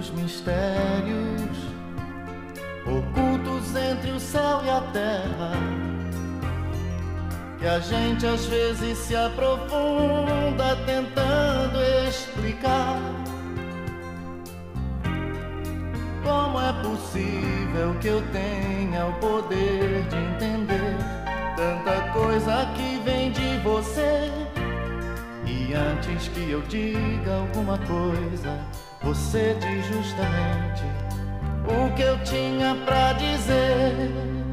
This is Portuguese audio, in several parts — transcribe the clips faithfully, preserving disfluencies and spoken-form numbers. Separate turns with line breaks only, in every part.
tantos mistérios ocultos entre o céu e a terra, que a gente às vezes se aprofunda tentando explicar. Como é possível que eu tenha o poder de entender tanta coisa que vem de você? E antes que eu diga alguma coisa, você diz justamente o que eu tinha pra dizer.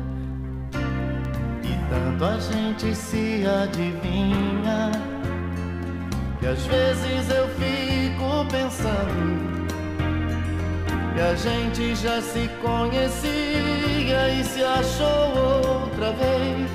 E tanto a gente se adivinha que às vezes eu fico pensando que a gente já se conhecia e se achou outra vez.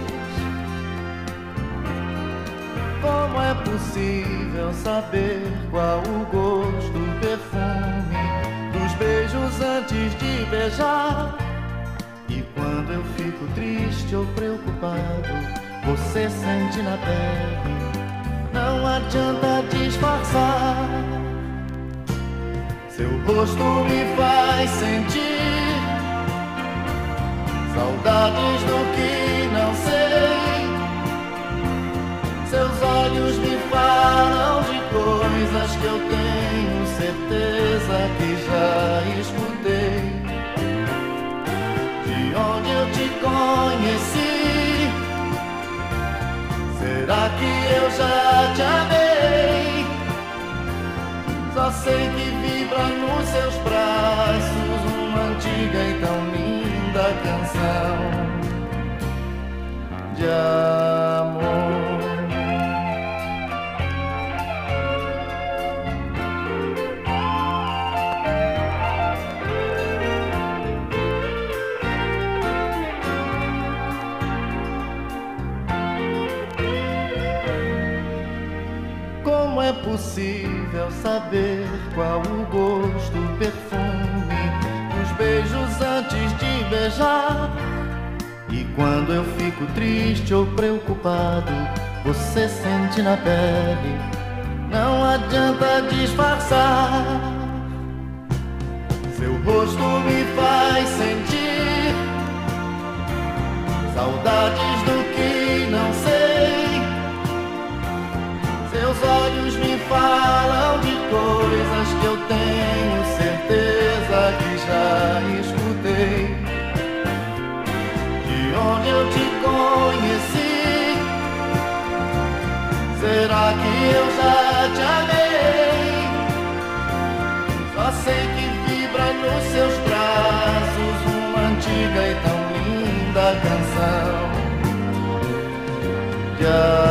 Como é possível saber qual o gosto, o perfume dos beijos antes de beijar? E quando eu fico triste ou preocupado, você sente na pele, não adianta disfarçar. Seu rosto me faz sentir saudades do que não sei. Seus olhos me falam de coisas que eu tenho certeza que já escutei. De onde eu te conheci, será que eu já te amei? Só sei que vibra nos seus braços uma antiga e tão linda canção de amor. Como é possível saber qual o gosto, o perfume dos beijos antes de beijar? E quando eu fico triste ou preocupado, você sente na pele, não adianta disfarçar. Seu rosto me faz sentir saudades do que não sei. Seus olhos me falam de coisas que eu tenho certeza que já escutei. De onde eu te conheci, será que eu já te amei? Só sei que vibra nos seus braços uma antiga e tão linda canção de amor.